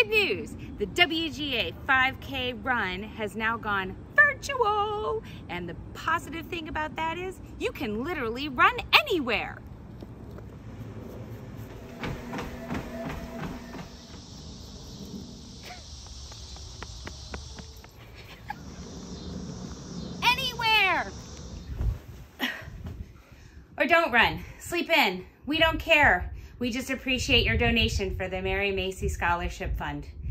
Good news, the WGA 5K run has now gone virtual. And the positive thing about that is you can literally run anywhere. Anywhere. Or don't run, sleep in. We don't care. We just appreciate your donation for the Mary Macy Scholarship Fund.